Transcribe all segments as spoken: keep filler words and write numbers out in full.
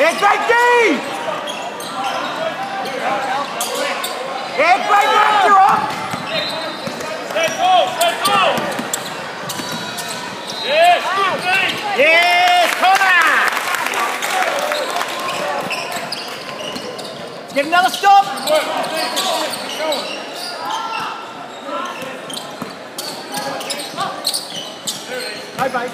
Yeah, great D! Yeah, great work, you're up! Stay cool, stay cool! Yes, good thing! Yes, Connor! Get another stop! Good work, good thing, keep going. Hi, mate.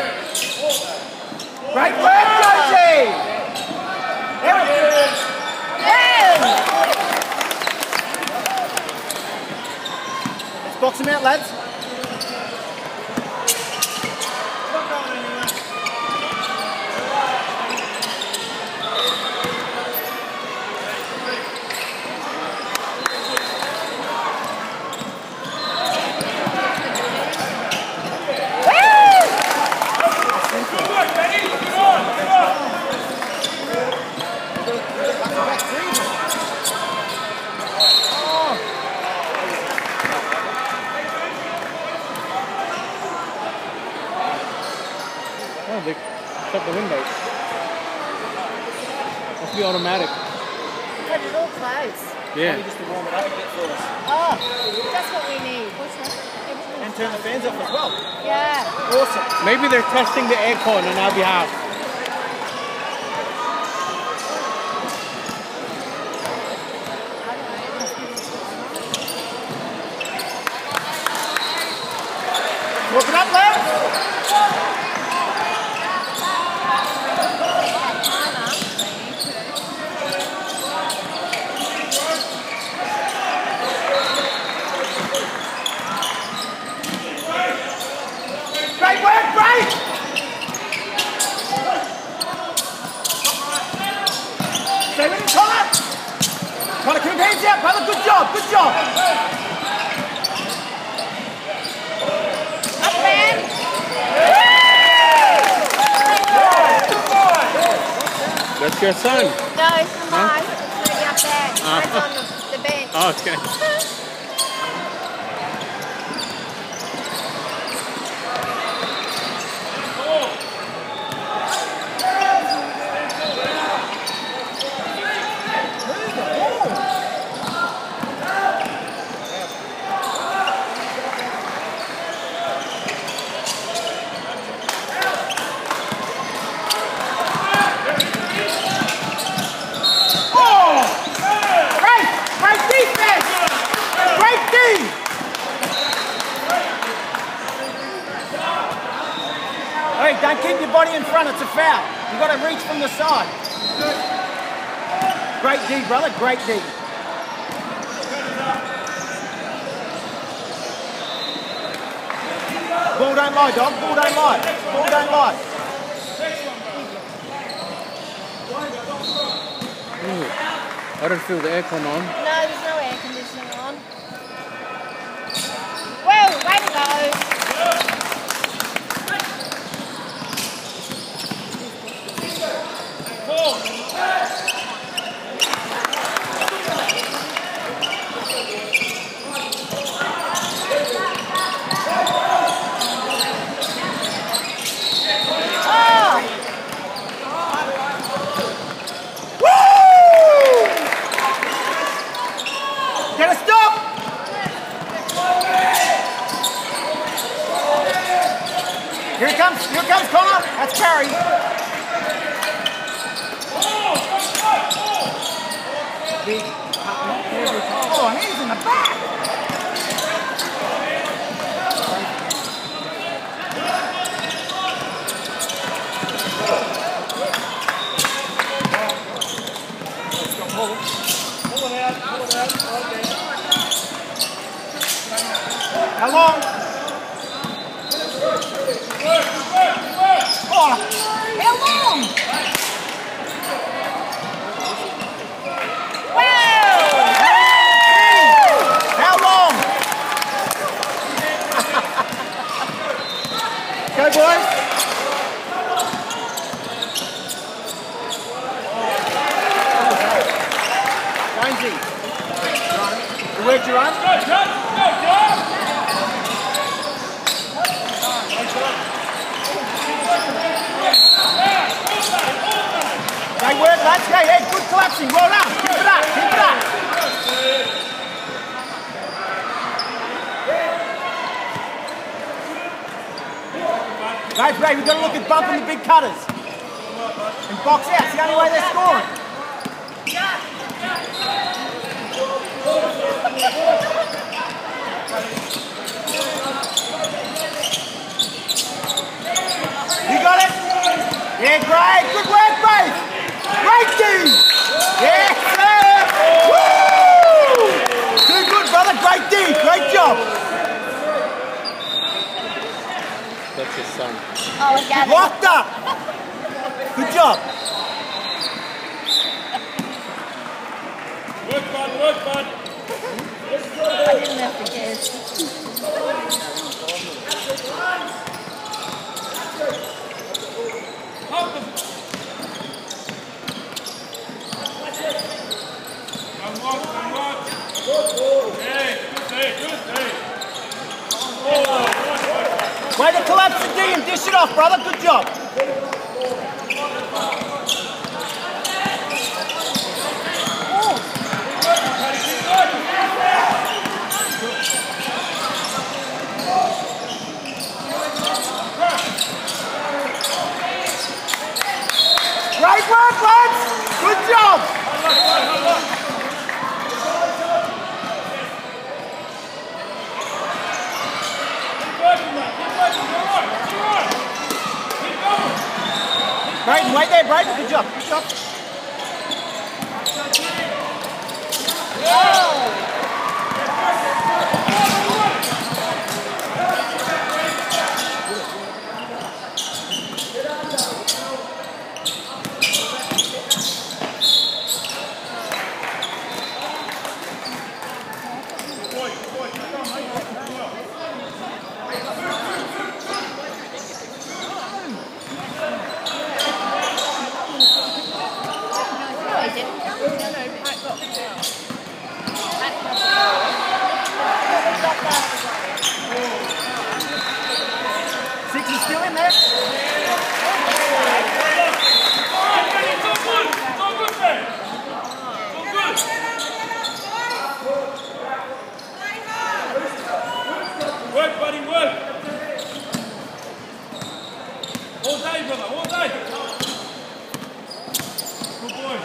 Great work, Josie! There we go. Let's box him out, lads. Not going anywhere. Good work, Benny. Good on, good on. Oh, they shut the windows. Must be automatic. But it's all closed. Yeah. Just to warm it up a bit for us. Oh, that's what we need. What's that? And turn the fans off as well. Yeah. Awesome. Maybe they're testing the aircon on our behalf. Walk it up, lads. Great work, great! Stay with him, Connor! Connor, keep hands out, brother. Good job, good job. Up, man. That's your son. No, it's not mine. It's going to be up there. Mine's on the, the bench. Oh, okay. Hey, don't keep your body in front, it's a foul. You've got to reach from the side. Great D, brother, great D. Ball don't lie, dog, ball don't lie. Ball don't lie. Ooh, I don't feel the aircon on. No, there's no air conditioning on. Well, way to go. Get a stop! Here it comes, here it comes, Connor. That's Carey. Big. Oh, hands in the back. Pull it out, pull it out. Okay. How long? Oh, how long? Wow! How long? Go, boys. Jonesy. You worked your arm? Go, John! Go, John! Great work. collapsing. Well done. Keep it up. Keep it up. Right, Ray, we've got to look at bumping the big cutters. And box out. It's the only way they're scoring. You got it? Yeah, great. Good work, Ray. Great team. Yes, sir. Woo! Too good, brother. Great team. Great job. That's his son. Oh, I got it. Locked up. Good job. Work, bud, work, bud. I didn't have to guess. Help them. Come on, come on. Hey, good day, good day. Oh, Way to collapse the D and dish it off, brother. Good job. Great work, lads. Good job. Brayden, wait there, Brayden. Good job. Good job. Six is still in there. work, buddy, work. All day, brother, all day. Good boy.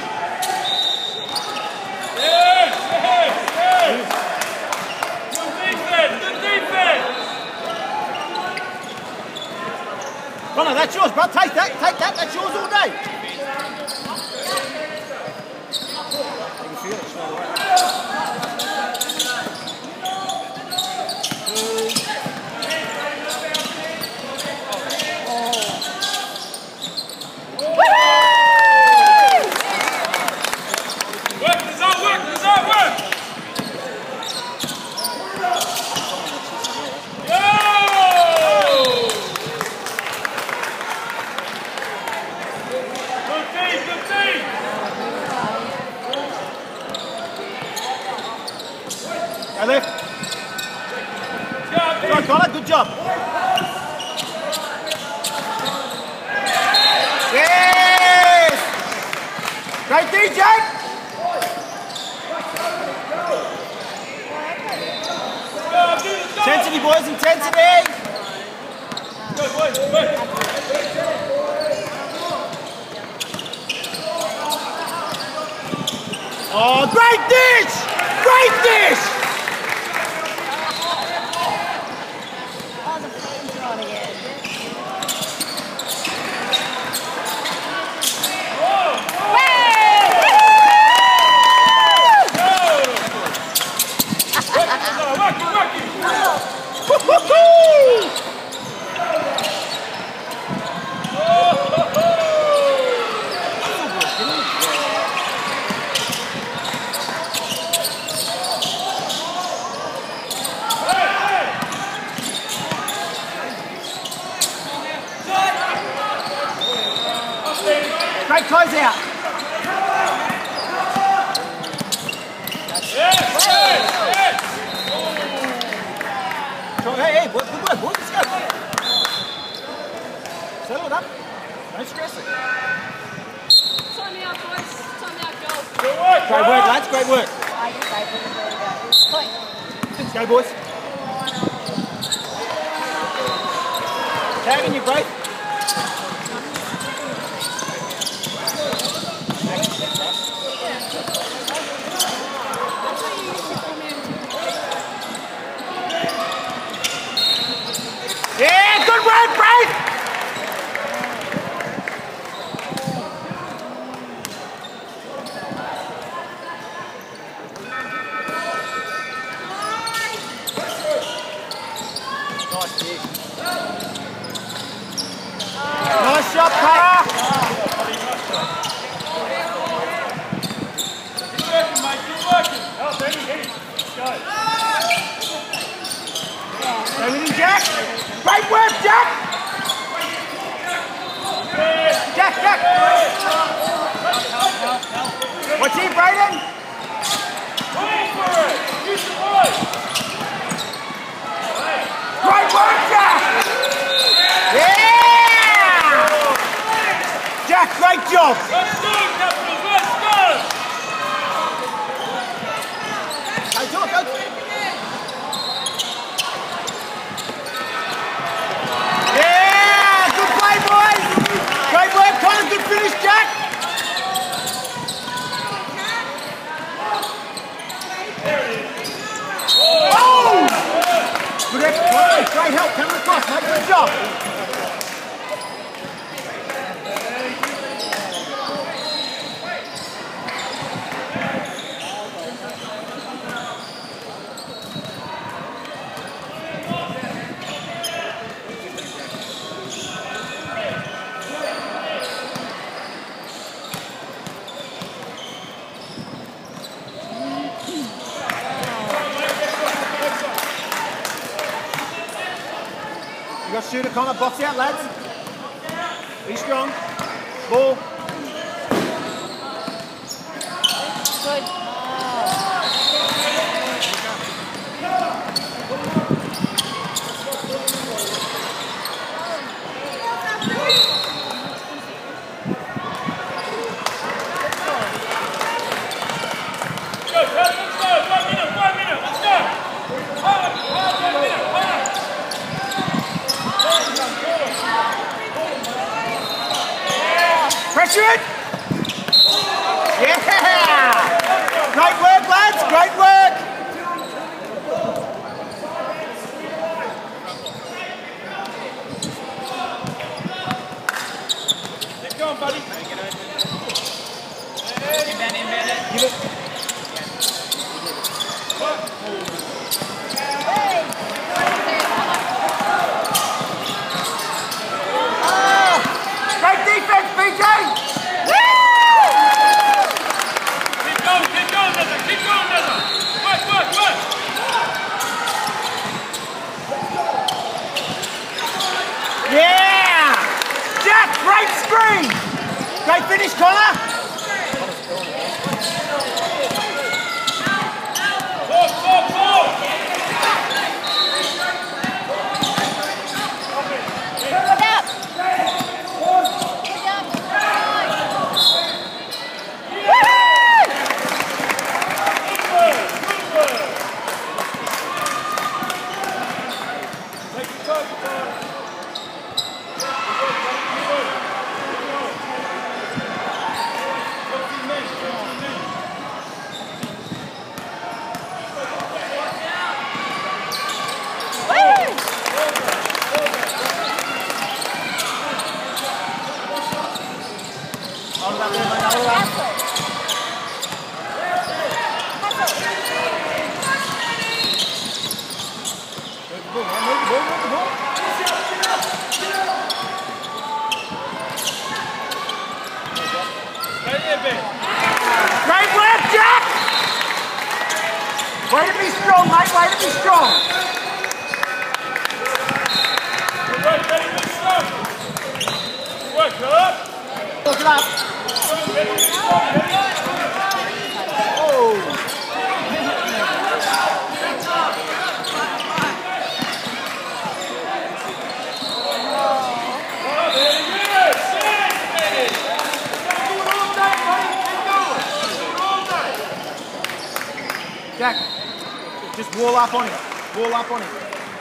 Yes, yes, yes. Good defense, good defense. Connor, that's yours, bro. Take that, take that. That's yours all day. You can feel it straight away. Work, result, work, result, work. Yo! Good team, good team. Go left. Yeah, Good job, Connor. Good job. Yes! Great D J! Intensity, boys, intensity! Good, boys, good. Oh, great dish! Great dish! Oh, the flames are on again. Woo-hoo-hoo! Great close out. Yes, yes, yes. Hey, hey, good work, boys. Let's go. Settle it up. Don't stress it. Time out, boys. Time out. Great work, lads. Great work. Oh, you're right. Point. Go, boys. Tagging you, both. Yeah, good work, Braith! Nice shot, Carter! Keep working, mate. Keep working. Oh, Benny, Benny. Let's go. Stay with him, Jack! Great work, Jack! Jack, Jack! What's he, Brayden? Wait for it. Use the voice. Great work, Jack! Yeah! Jack, great job! Let's go, Capitals. Let's go. Go, go, go! Yeah! Good play, boys! Great work, Connor. Good finish, Jack! Oh! Good extra play. Great help coming across, mate. Good job. You got shooter, Connor. Box out, lads. Be strong. Ball. Good. Go, let's go. One minute, one minute. Let's go. Hard, hard, one minute, hard. Pressure it. Yeah! Great work, lads. Great work. Keep going, buddy. Give it. Great defense, B J! Keep going, keep going, Nessa. Keep going, Nessa. Work, work, work. Yeah! Jack, great screen! Great finish, Connor! Talk, talk, talk. Good up. Good job. Take your time, guys. Hold it up there, mate. Hold it up. Move the ball, man. Move the ball, move the ball. Stay there, Ben. Great work, Jack! Way to be strong, mate. Way to be strong. Good work, Benny. Good stuff. Good work, Philip. Look it up. Oh! Jack, just wall up on him. Wall up on him.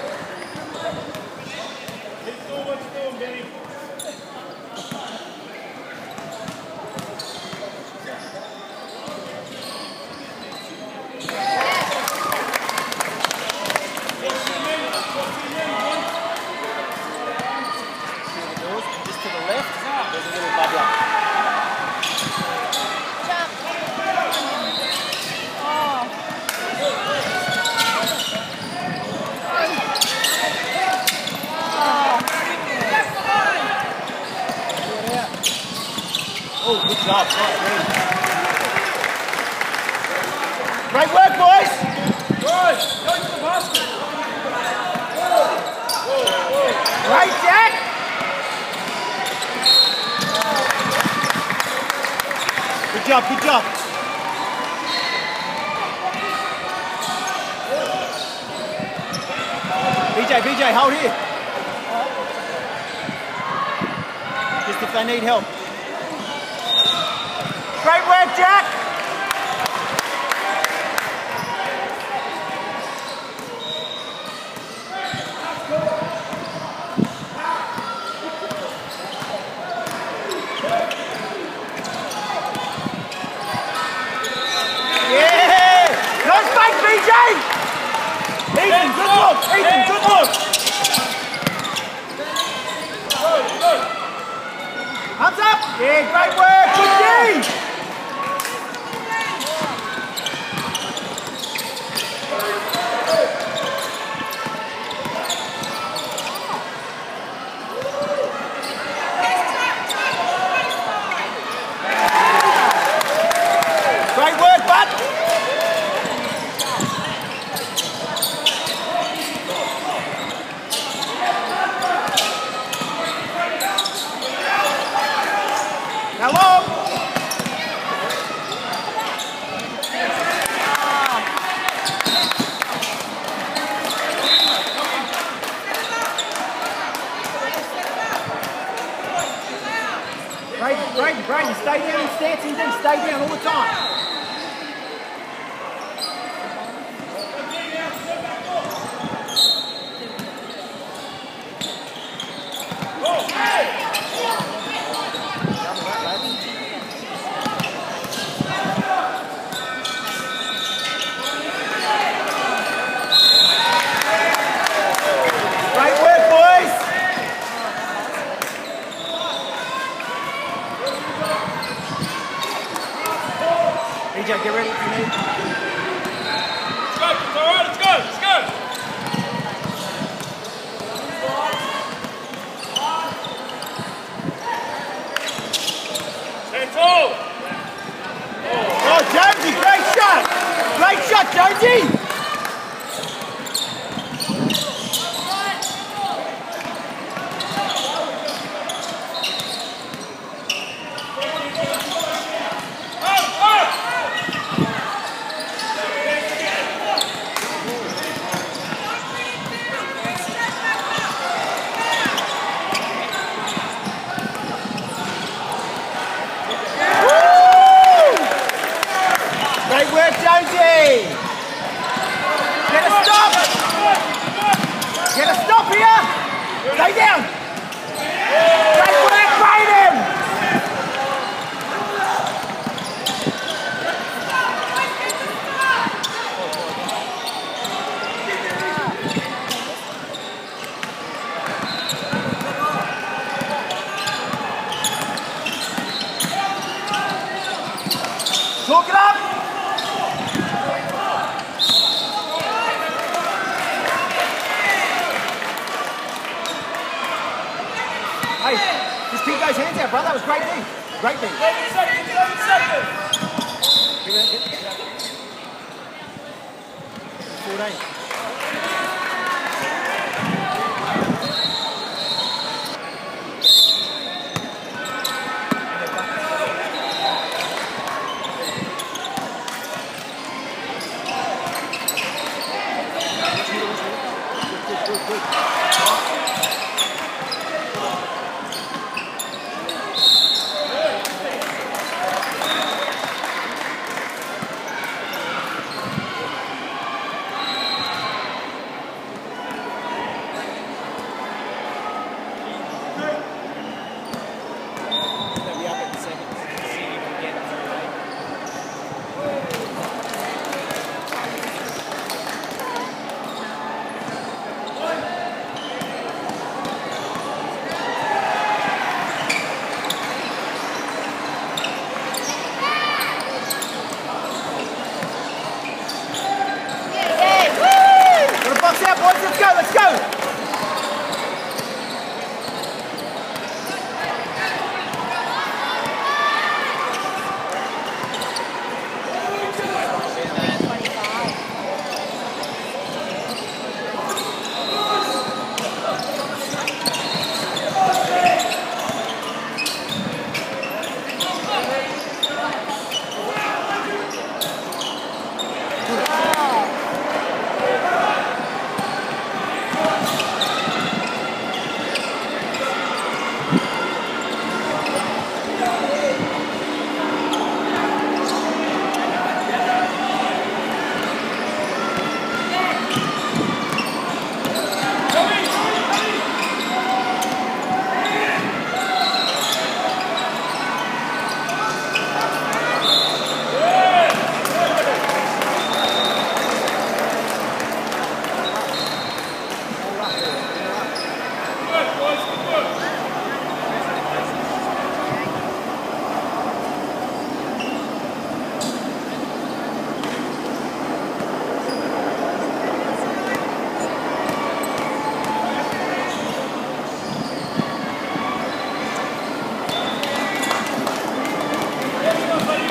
Keep doing what you're doing, Benny. Just to the left, there's a little bubble up. Jump. Oh. Oh, good job. Great work, boys. Good. Go to the basket. Great, Jack. Good job, good job. B J, B J, hold here. Just if they need help. Great work, Jack. Ethan, good look! Ethan, good look! Hands up! Yeah, great work! Good D! Great work, bud! Hello? Brayden, Brayden, Brayden, stay down in stance and then stay down all the time. Great work, boys! B J, get ready if you need. Let's go, it's all right, let's go, let's go! Stand tall! Oh, Jonesy, great shot! Great shot, Jonesy! Great work, Jonesy! Get a stop! Get a stop here! Stay down! Great work, Brayden! Talk it up! Hey, just keep those hands out, brother. That was great thing. Great thing. eleven seconds, eleven seconds! fourteen. Good, good, good.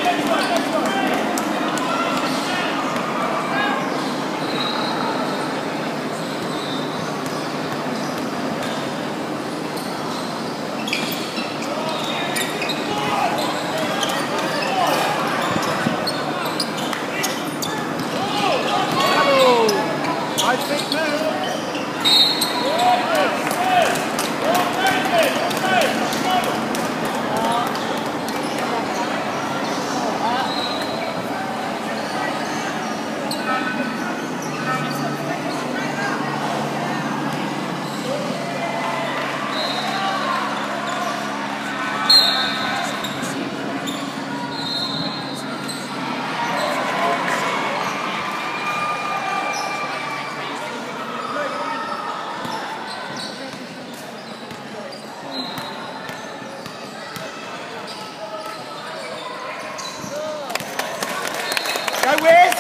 Go Wiz!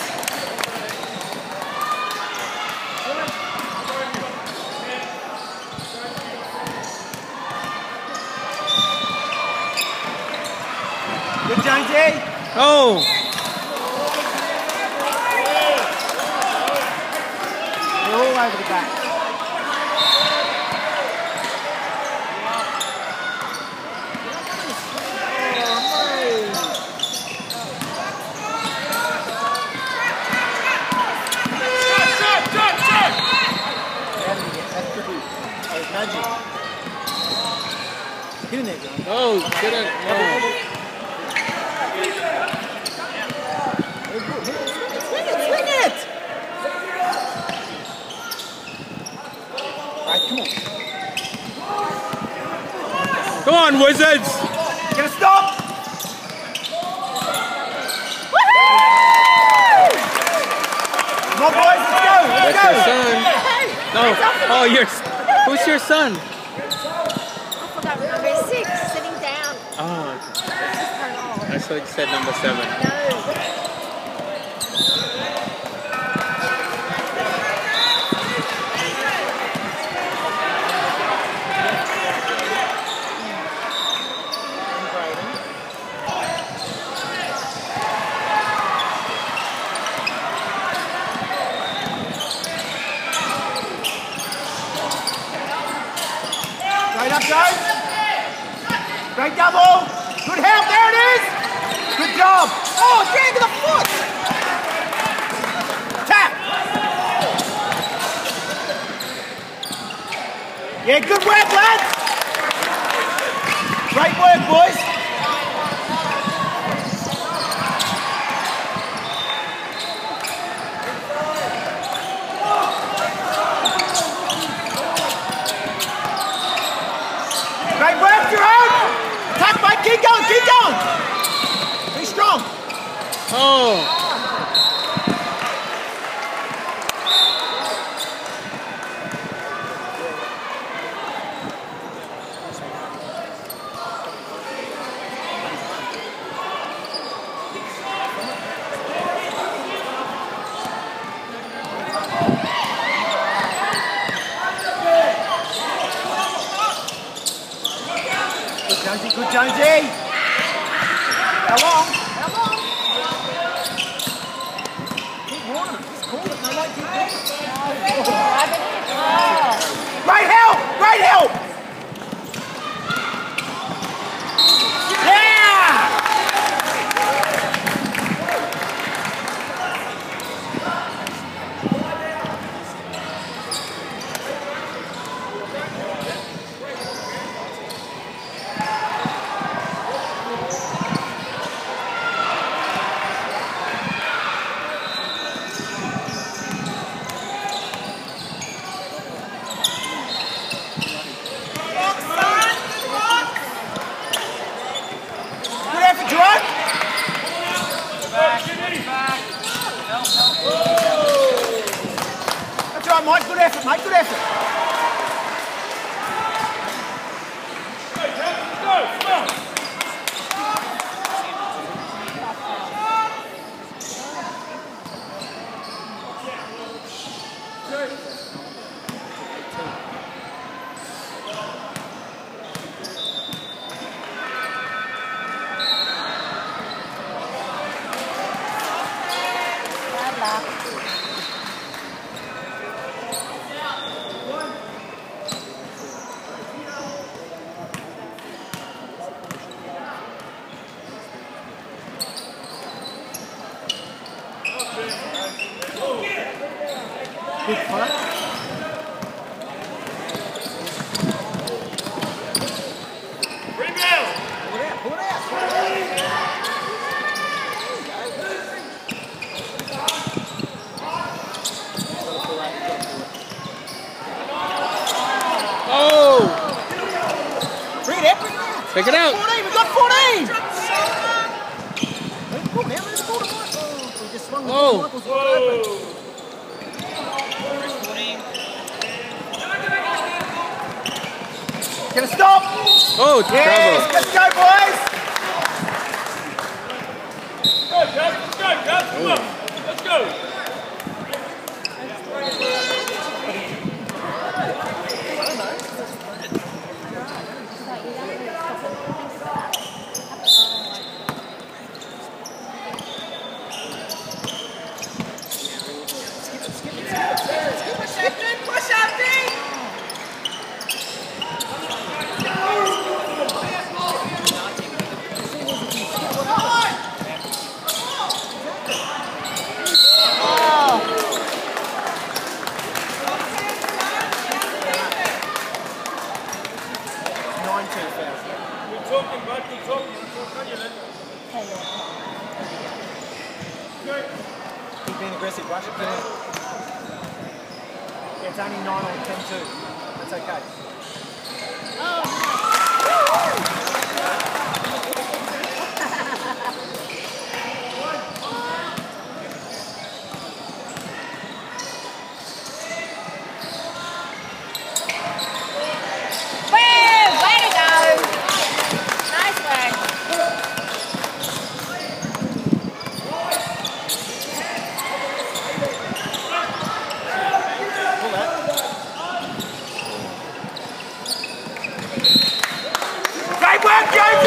Good Jonesy! Oh! We're all over the back. Magic. Get in there, John. No, get in. No. Swing it, swing it! Right, come on. Come on, Wizards! Gonna stop! Come on, boys, let's go! Let's That's go! your son. No. Oh, your. Who's your son? I forgot number six, sitting down. Oh, This is her off. I thought you said number seven. No. Right up, guys. Great double. Good help. There it is. Good job. Oh, drag to the foot. Tap. Yeah, good work, lads. Great work, boys. Great work, Jerome! Attack, mate, keep going, keep going! Be strong! Oh! Good Jonesy, good Jonesy! How long? How long? Keep warning them, just call it, they won't keep doing it. Great help! Great help! Yeah! Good effort, Jerome! That's right, Mike. Good effort, mate. Good effort. Good fun. Rebound. Pull it out, pull it out. Oh! Bring it out, bring it out. Pick it out. fourteen, we got fourteen. Pull it out, let's pull it out. Oh, we just swung the Oh. ball. Michael's wide open. Gonna stop. Oh, Yes, trouble. let's go, boys. Go, Jeff. Let's go, Jeff. Come on. Let's go. Good talking, bud. Good talking. That's what I'm telling you. Keep being aggressive, rush it down. Yeah, it's only nine or ten two. That's okay. Boom! Way to go! Nice work. Pull that. Great work, J G!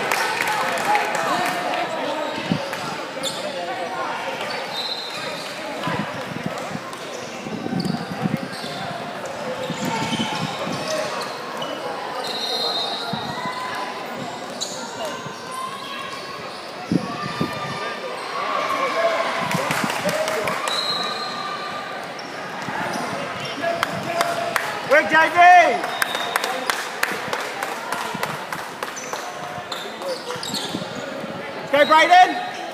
Work, J G! Go, Brayden!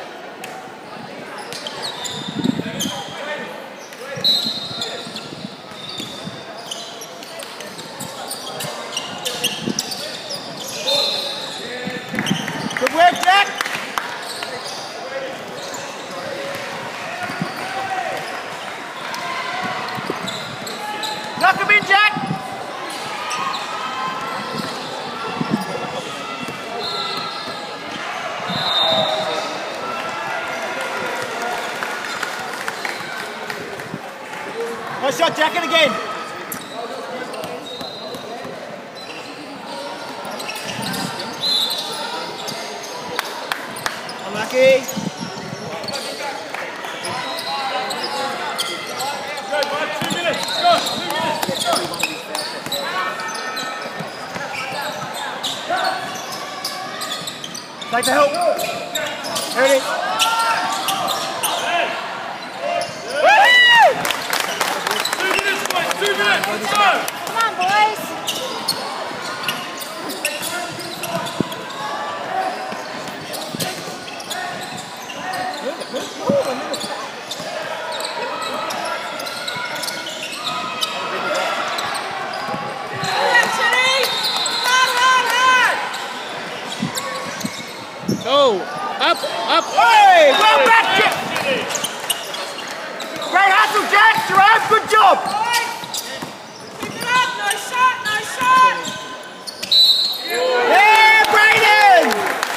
Good work, Jack! Knock him in, Jack! Nice shot, Jack, and again. Unlucky. Go, bud. Two minutes. Go. Two minutes. Take the help. There it is. Two minutes, boys. Two minutes. Let's go. Come on, boys. Go! Up! Up! Hey, well back, Jack. Great hustle, Jack. Jerome, good job. Pick it up. Nice shot. Nice shot. Yeah, Brayden.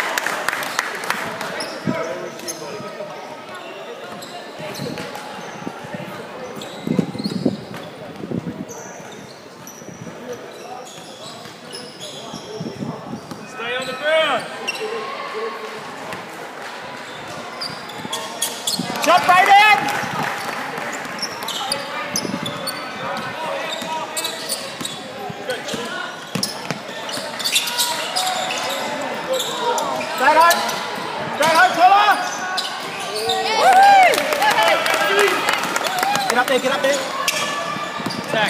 Stay on the ground. Shot, Brayden. Stay home. Stay home, Paula. Get up there, get up there. attack.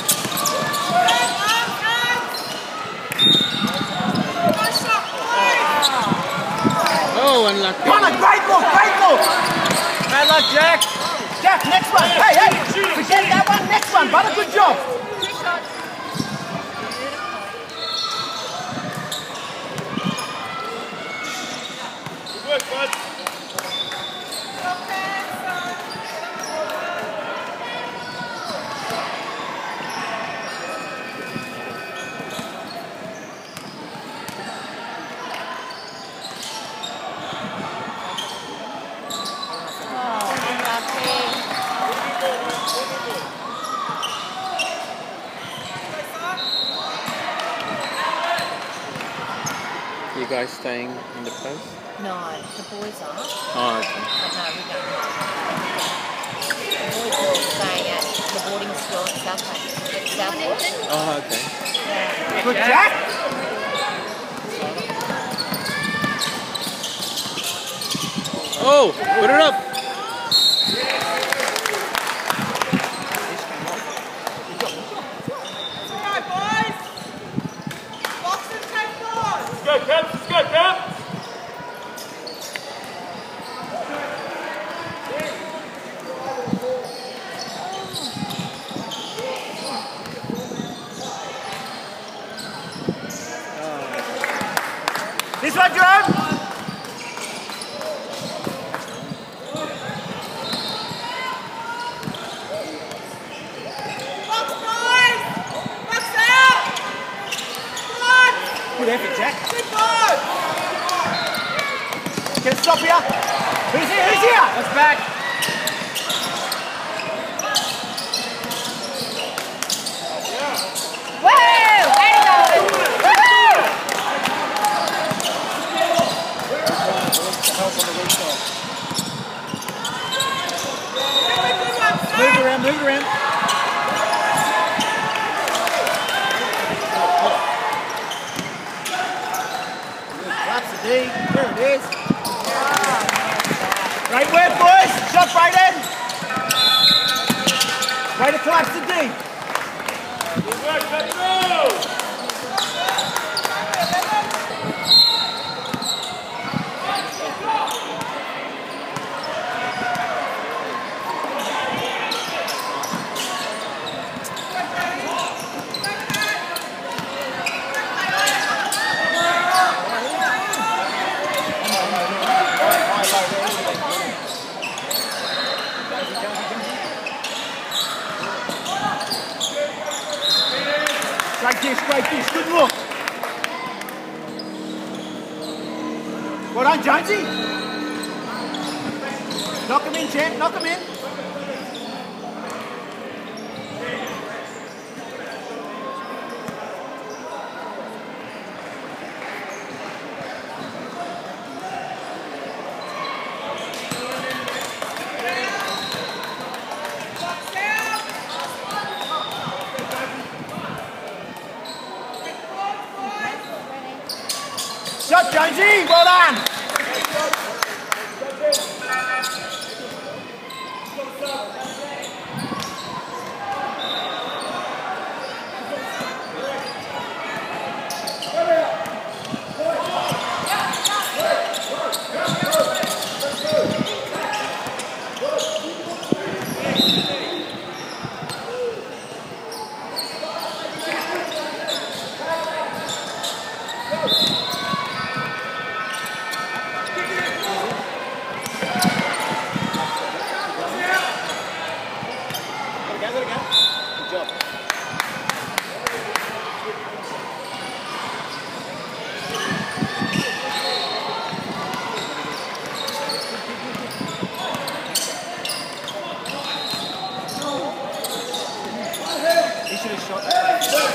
Oh, unlucky. Connor, great look, great look. Bad luck, Jack. Jack, next one. Hey, hey, forget that one. Next one, brother. Good job. Good work, bud. You guys staying in the post? No, the boys are. Oh, okay. But no, we don't. The boys are all staying at the boarding school at Southbank. At Southwood. Oh, okay. Yeah. Good, Jack. Oh, put it up. Let's go, Caps. Let's go, Caps. This one, Jerome. Good effort, Jack. Can it stop here? Who's here? Who's here? That's back. Woo! Way to go! Woohoo! Move around, move around. That's the D. There it is. Great work, boys. Shot right in. Way to collapse the D. Good work, let's go. Great dish, great dish. Good look. Well done, Jonesy. Knock him in, champ. Knock him in. Shot, Jonesy. Well done. He should have shot that.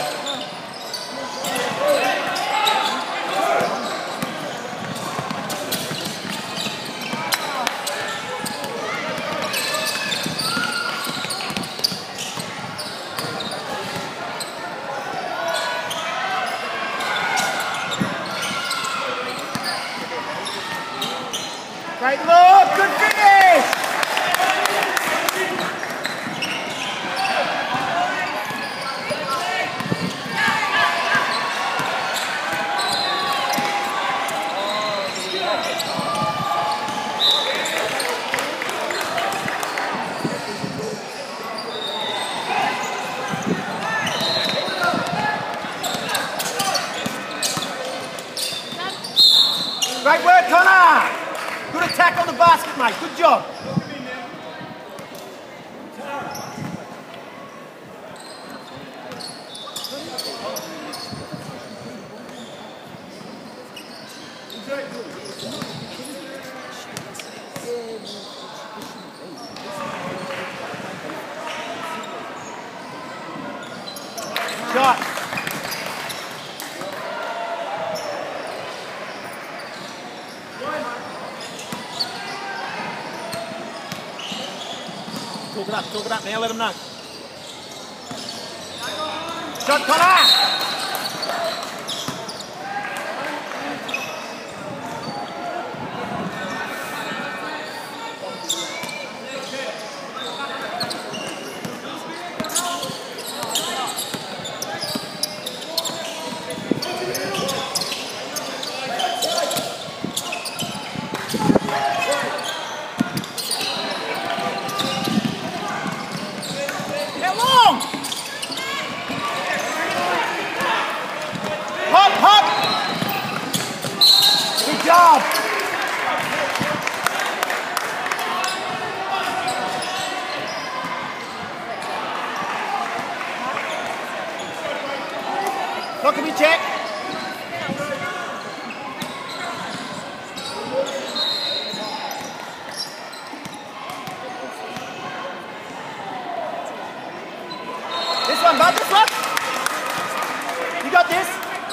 Great look, good finish! basket, mate. Good job. Shot. Talk it up, talk it up now, let them know. Shot, Connor! Hop, hop! Good job! Look at me, check. This one, bud, this one. You got this.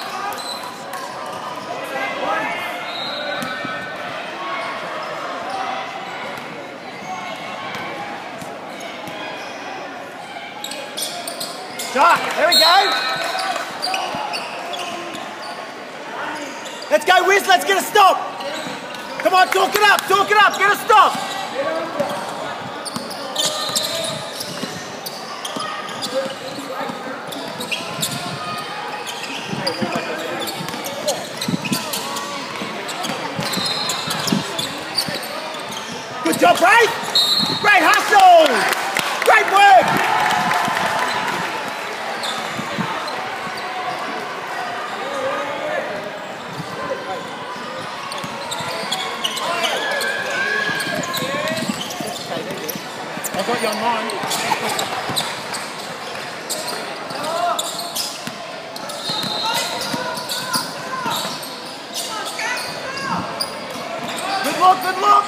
Shot, there we go. Let's go, Wiz, let's get a stop. Come on, talk it up, talk it up, get a stop. Good job, Ray. Great hustle. Great work. I've got you on mine. Good look, good look.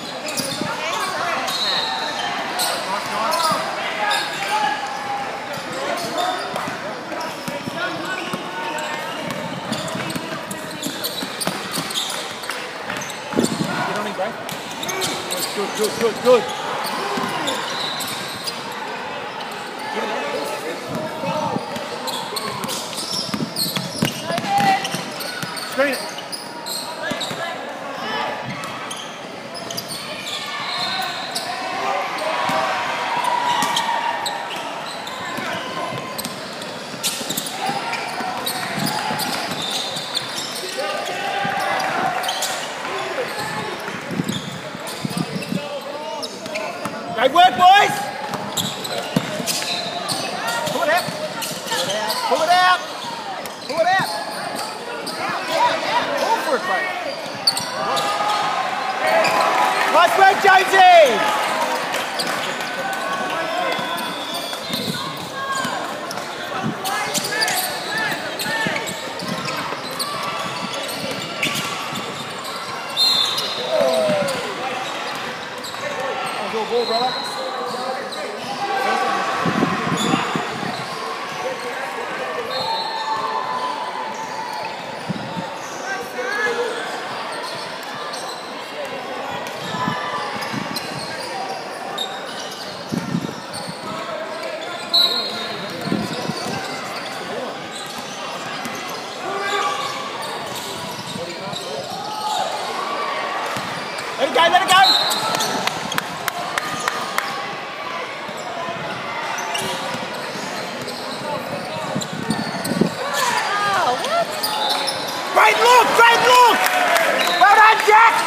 Get on him, bro. Good, good, good, good. Screen it. Great work, boys! Pull it out. Pull it out. Pull it out. All for it, mate. Nice work, Jonesy! Go ball, brother. Let it go, let it go! Great look! Great look! Well done, Jack!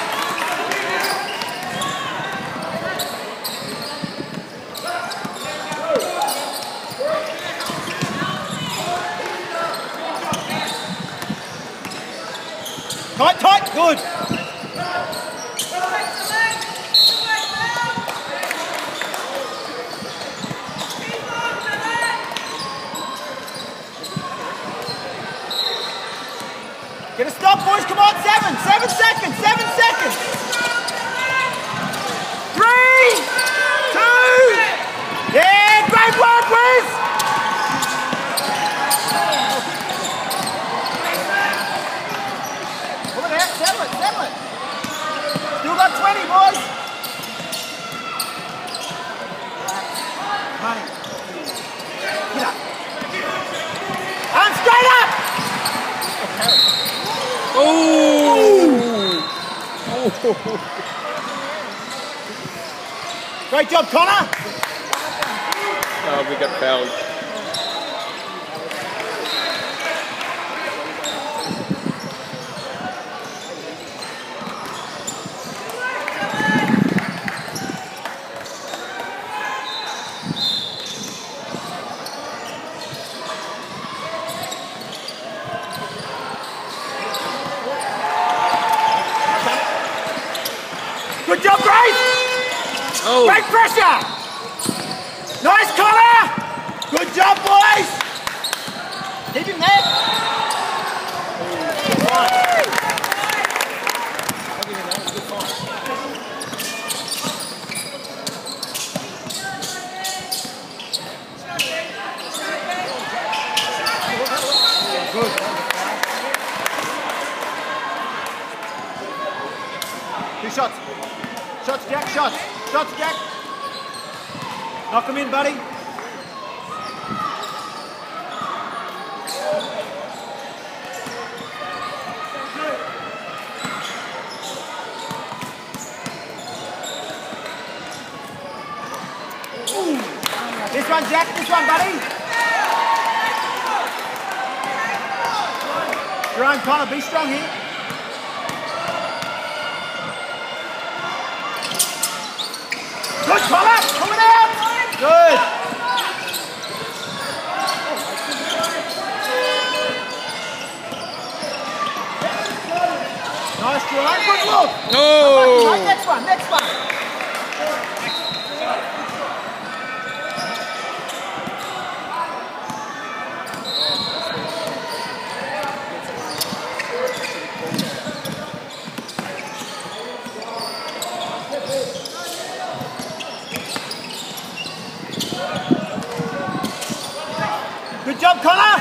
Tight, tight, good. Great job, Connor. Oh, we got fouled. Good job, Grace! Oh. Great pressure! Nice, Connor! Good job, boys! Keep him there. Good. Two shots. Shots, Jack, shots. Shots, Jack. Knock them in, buddy. Ooh. This one, Jack. This one, buddy. Jerome, Connor, be strong here. Good, Connor, coming out. Good. Nice, Jerome. Good look. No. Right, next one, next one. Good job, Connor!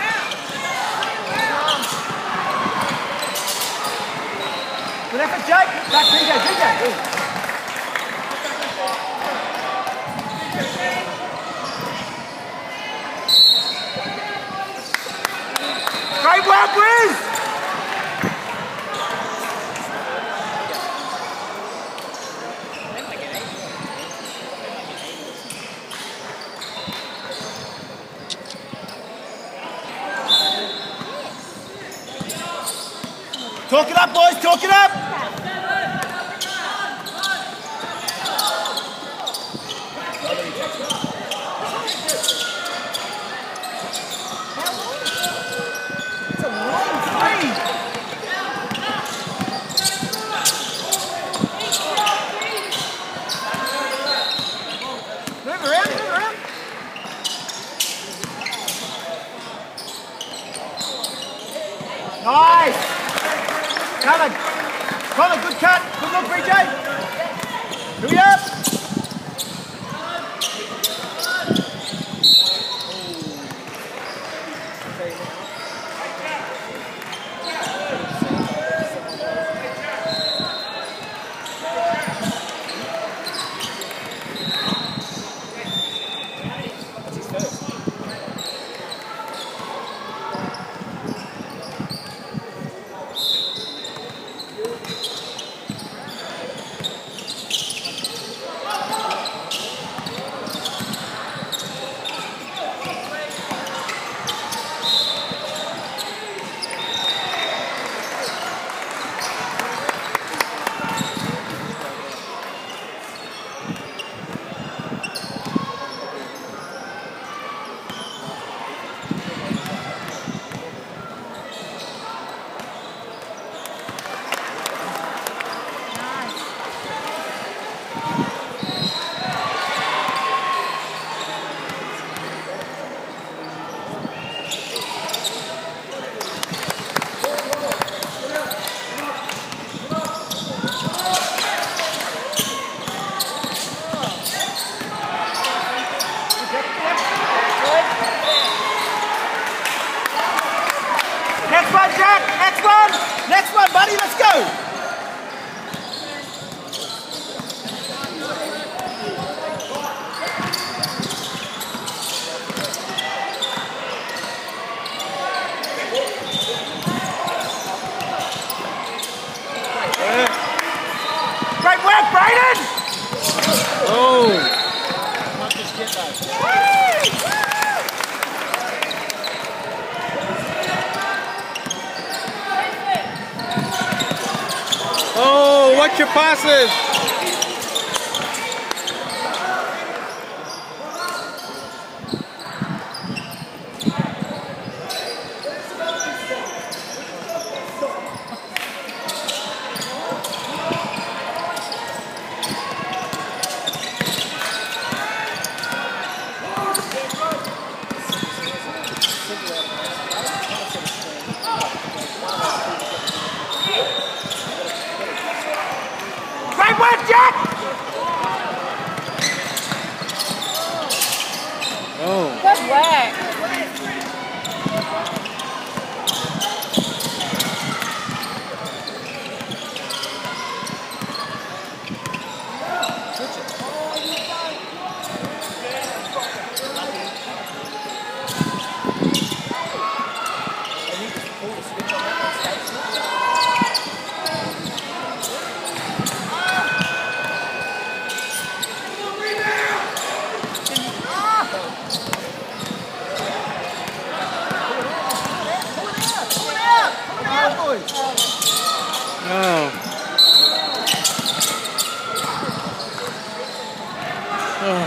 Good effort, Jake. Back, D J, D J. Great work, Riz! Talk it up, boys, talk it up! It's a long three! Move around, move around. Nice! Connor, Connor, good cut. Good look, B J. Hurry up. Next one, Jack. Next one. Next one, buddy. Let's go. work, Brayden! Oh! Not just get that. Oh, watch your passes! Great work, Jack! Oh. Good work. Oh. Oh.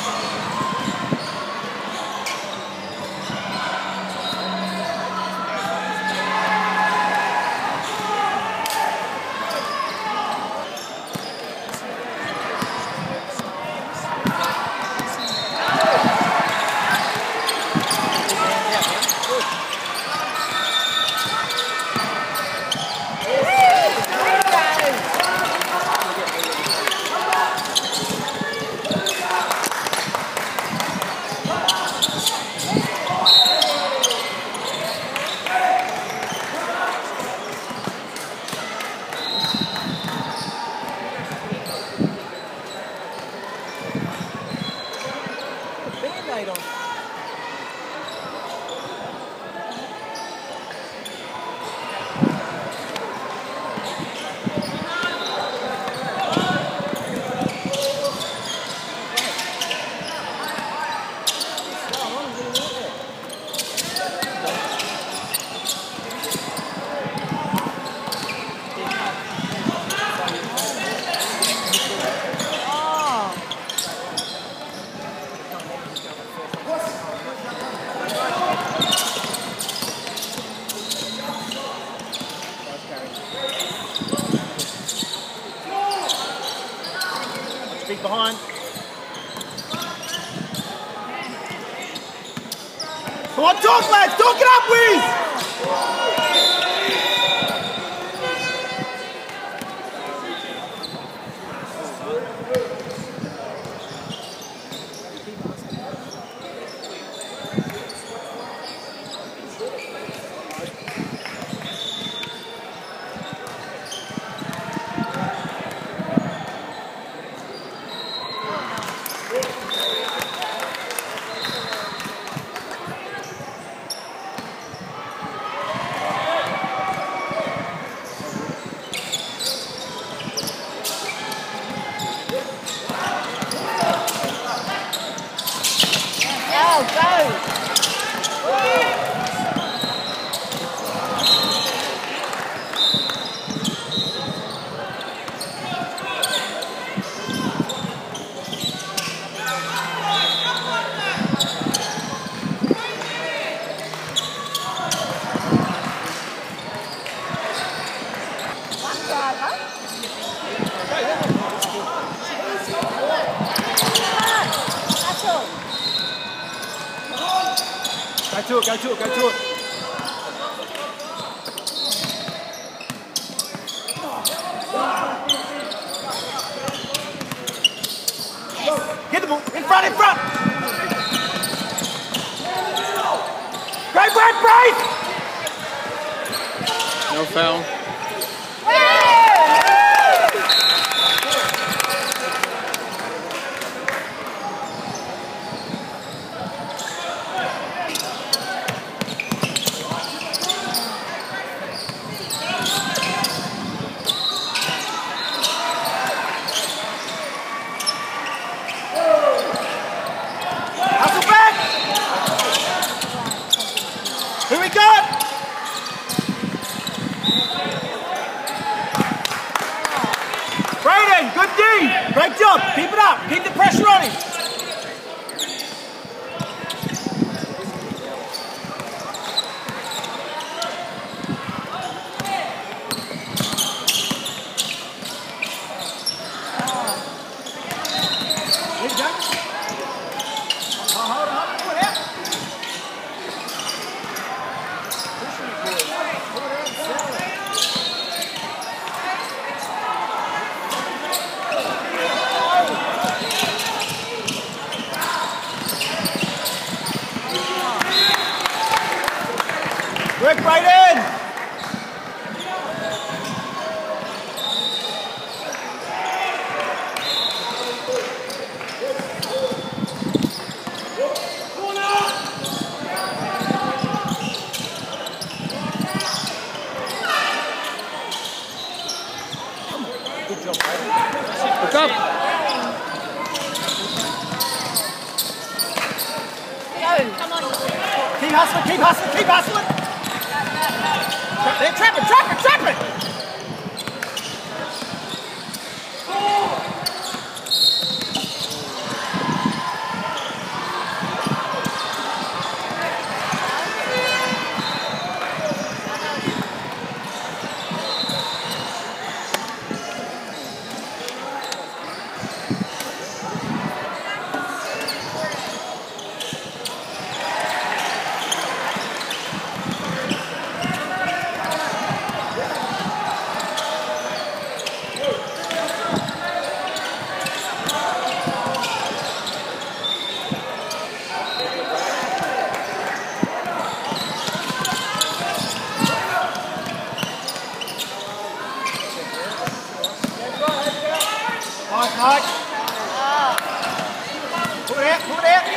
Big behind. Come on, talk, lads. Talk it up, Wiz. Go to it, go to it, go to it. Get the ball, in front, in front. Great work, Bryce. No foul. Keep hustling, keep hustling, keep hustling. Trap it, trap it, trap it, trap it. Nice, nice. Put it out, put it out.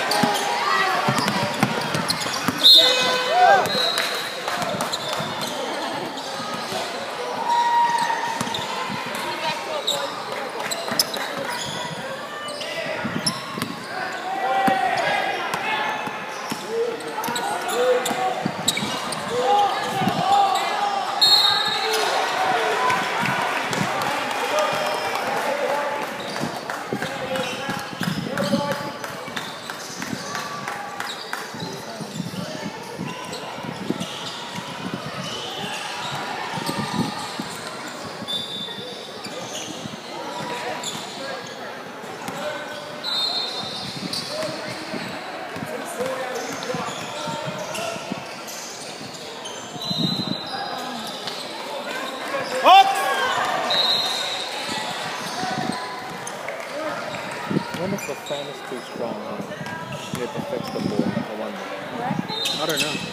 I wonder if the fan is too strong. Huh? You have to fix the ball. I wonder. I don't know.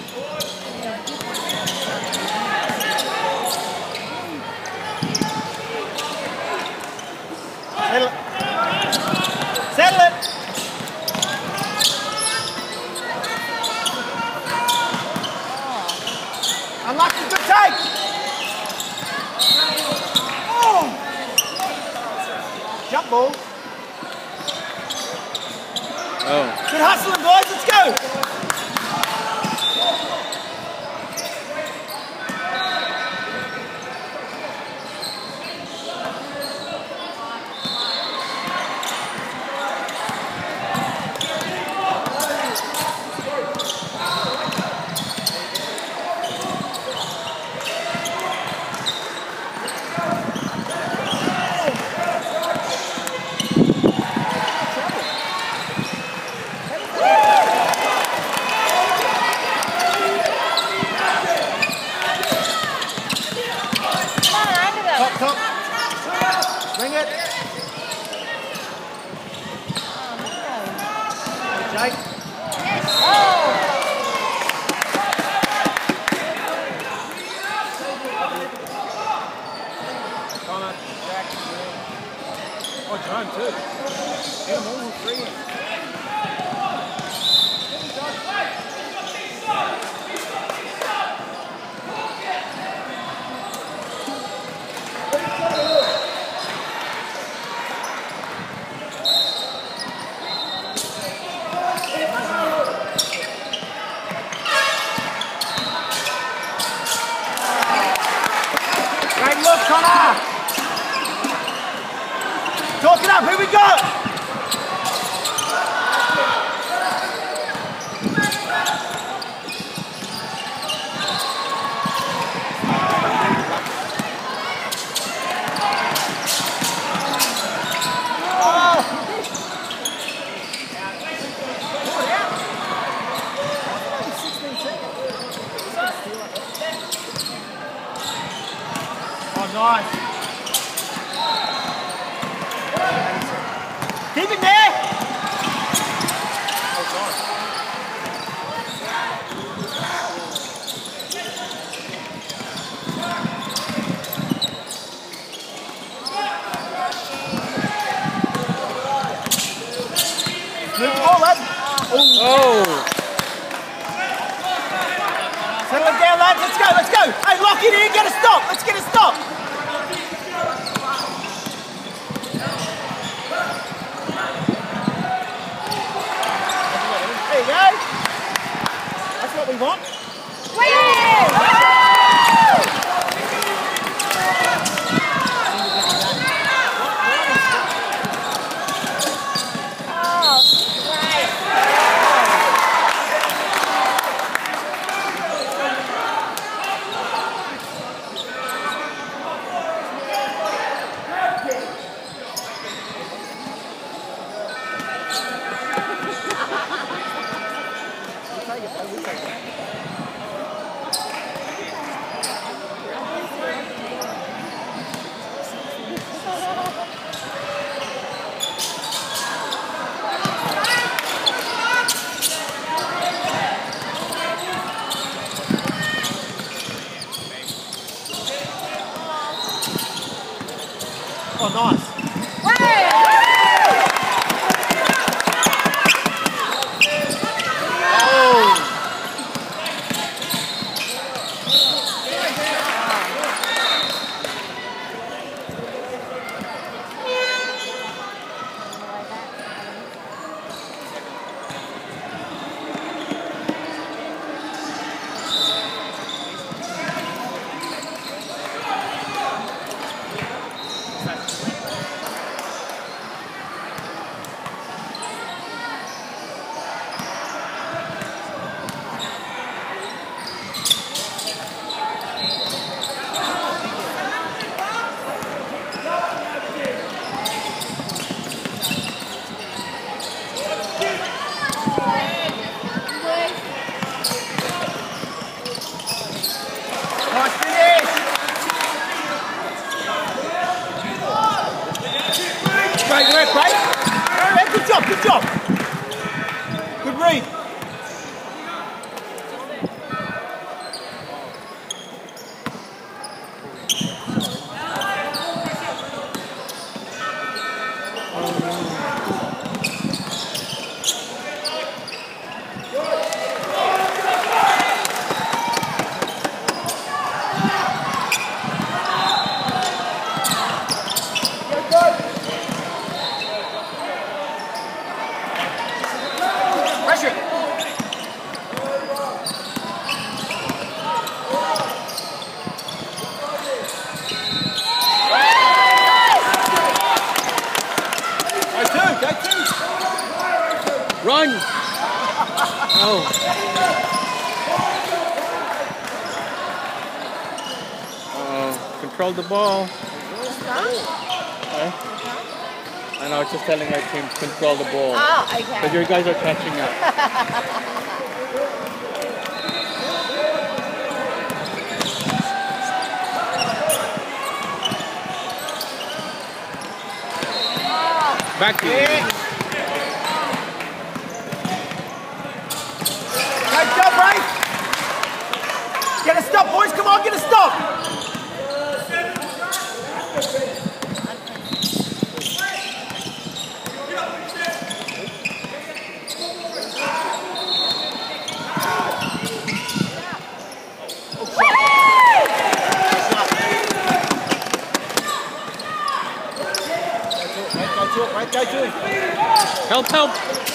Settle it. Settle it. Unlucky, good take. Oh. Jump ball. Oh. Good hustling, boys. Let's go. Top, top. Bring it. Jake. Oh! Connor, Jack, oh, John too. Get them all three. Great look, Connor! Talk it up, here we go! Oh, nice. Keep it there. Oh, God. Move the ball, lad. Oh. Oh. Settle it down, lads. Let's go, let's go. Hey, lock it in. Get a stop. Let's get a stop. There you go. want. Oh, nice. Great work, mate. Yeah, good job, good job. Good read. Run! Oh. Uh, control the ball. Okay. And I was just telling our team to control the ball. Oh, okay. Because your guys are catching up. Back to you. Great job, Ray. Get a stop, boys. Come on, get a stop. Right, go to him. Help, help.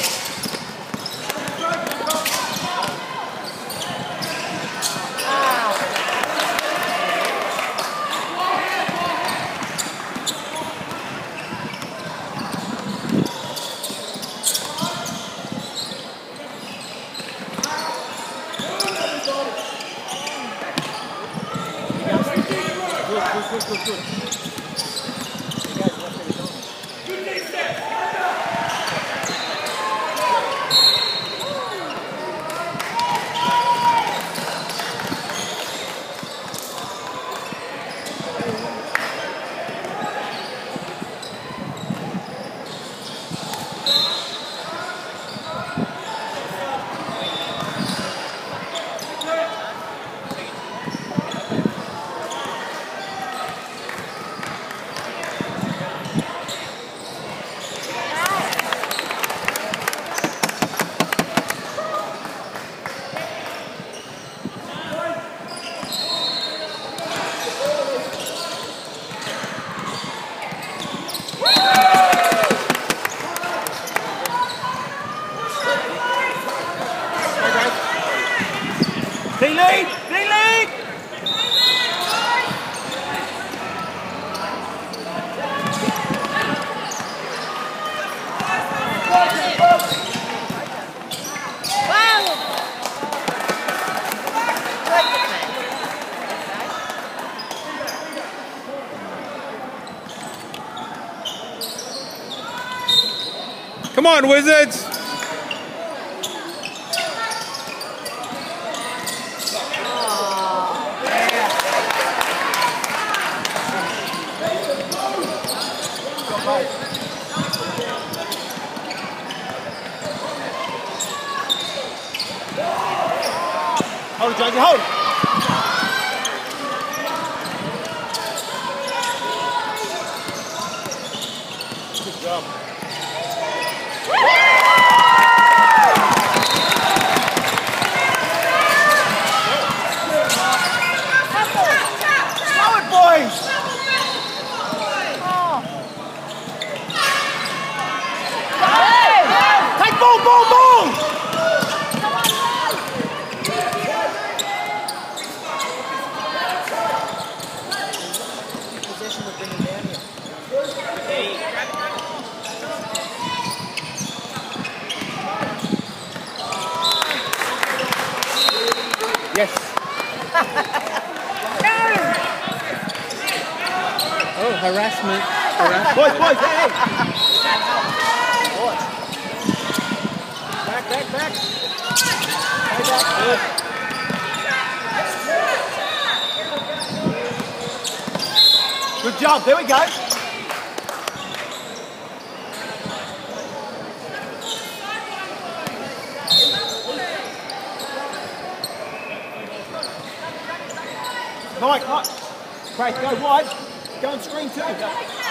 Good, good, good, good, good. Come on, Wizards! Hold it, Jonesy, hold it. Good job. Throw it, boys. Take ball, ball, ball. Possession will bring him down here. Yes. Oh, harassment. harassment. Boys, boys, hey, hey. Boys. Back, back, back. Stay back. Good. Good job. There we go. Mike, Mike. Craig, go wide. Go on screen too. Have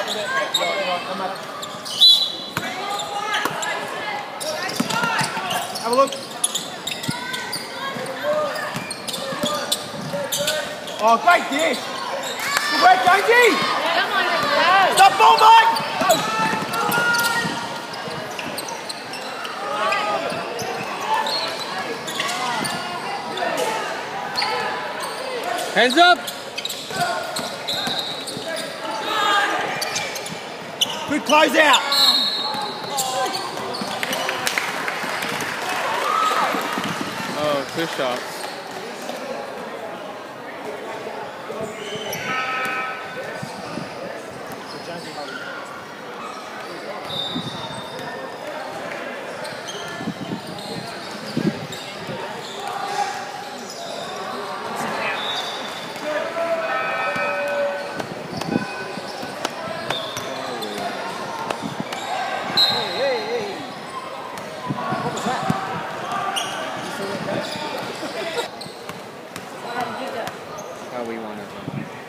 a look. Oh, great dish. Good work, Jonesy. Come on, let's go. Stop ball, Mike. Hands up! Good close out. Oh, two shots. How we want it.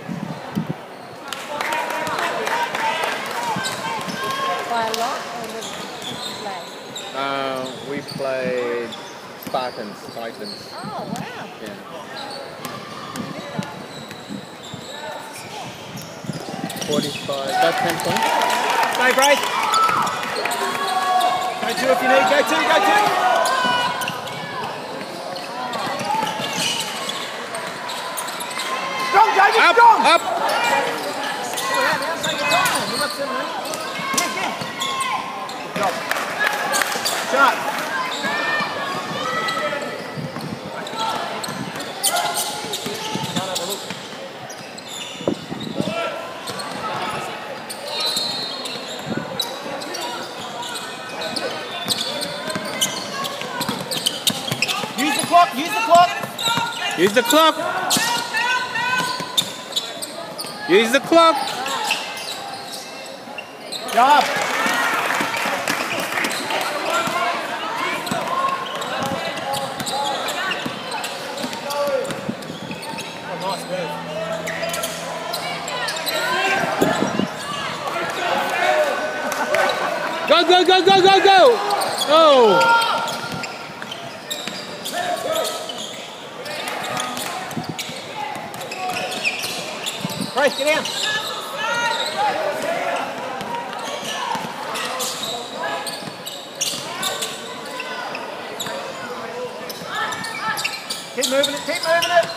By a lot or just play? Uh, we played Spartans, Titans. Oh, wow. Yeah. forty-five, that's ten points. Stay break. Go two if you need. Go two, go two. Strong, Jonesy, Up, strong. up! Good job. Shot. Use the clock, use the clock. Use the clock! Use the clock! Job. Oh, nice move. Go, go, go, go, go, go! Oh! Grace, get down. Keep moving it, keep moving it.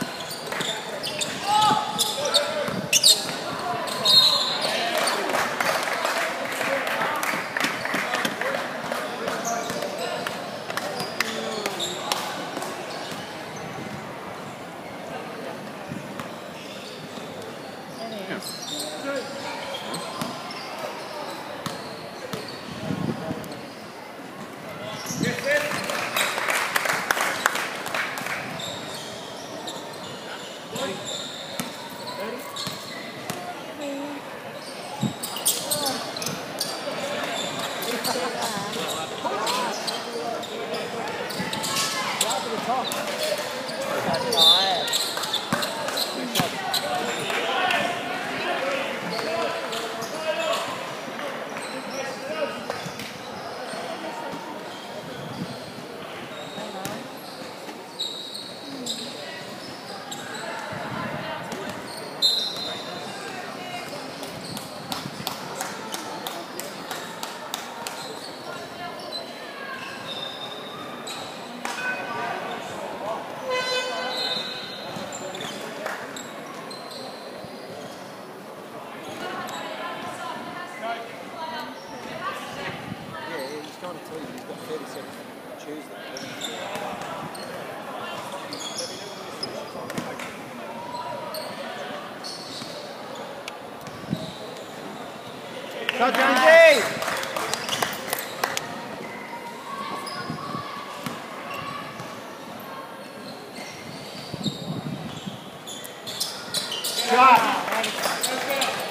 Shot, Jonesy! Shot!